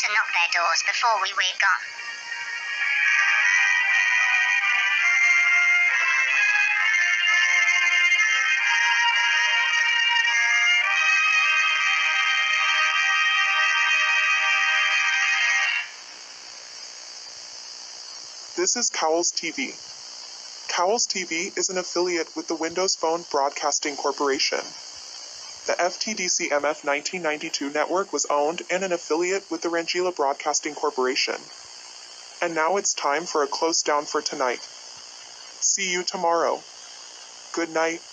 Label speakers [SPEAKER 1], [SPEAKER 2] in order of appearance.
[SPEAKER 1] to knock their doors before we're gone.
[SPEAKER 2] This is Cowell's TV. Cowell's TV is an affiliate with the Windows Phone Broadcasting Corporation. The FTDC MF 1992 network was owned and an affiliate with the Rangeela Broadcasting Corporation. And now it's time for a close down for tonight. See you tomorrow. Good night.